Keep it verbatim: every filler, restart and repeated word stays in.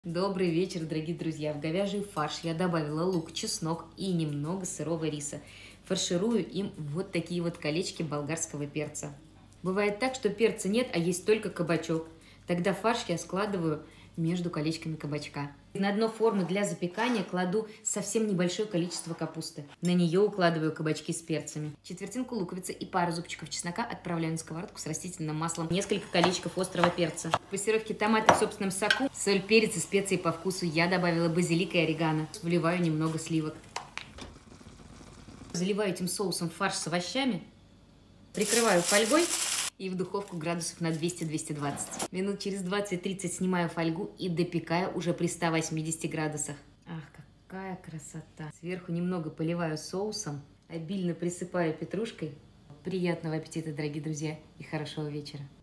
Добрый вечер, дорогие друзья! В говяжий фарш я добавила лук, чеснок и немного сырого риса. Фарширую им вот такие вот колечки болгарского перца. Бывает так, что перца нет, а есть только кабачок. Тогда фарш я складываю между колечками кабачка. На дно формы для запекания кладу совсем небольшое количество капусты. На нее укладываю кабачки с перцами. Четвертинку луковицы и пару зубчиков чеснока отправляю на сковородку с растительным маслом. Несколько колечков острого перца. В пассировке томата в собственном соку, соль, перец и специи по вкусу. Я добавила базилик и орегано. Вливаю немного сливок. Заливаю этим соусом фарш с овощами. Прикрываю фольгой. И в духовку градусов на двести — двести двадцать. Минут через двадцать-тридцать снимаю фольгу и допекаю уже при ста восьмидесяти градусах. Ах, какая красота! Сверху немного поливаю соусом, обильно присыпаю петрушкой. Приятного аппетита, дорогие друзья, и хорошего вечера!